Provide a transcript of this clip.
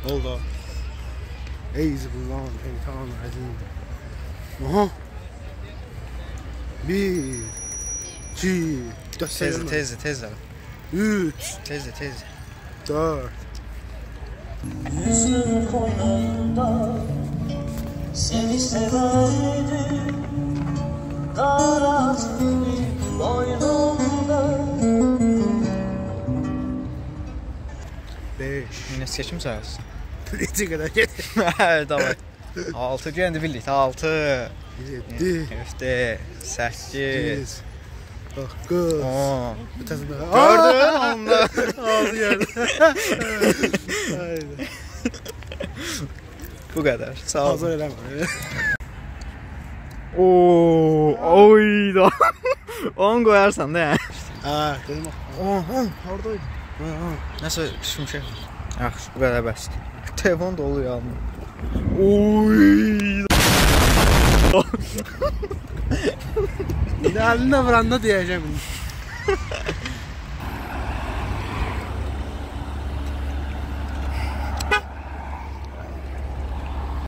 Oldu. Easy bulan imtihan azim. Aha. 1 2 Tez. 3 Tez. 4 Yüzün koynunda seni severdim, darat beni boynumda. 5 Yine seçim sayılsın. Necə qədər gedir? Evet, davay. 6 gündür birlikte. 6 7 7 8 9 10 Ötəsində. Gördün onda. Ağzı geldi. Haydi. Bu kadar. Sağ ol. Hazır eləmə. Oo, oyda. 10 koyarsan da ya. Ha, dedim. Oradaydı. Nasıl şimşek? Yaxşı, bu qədər bəsdir. Telefon dolu ya. Oy. İndi əlində vuranda deyəcəm.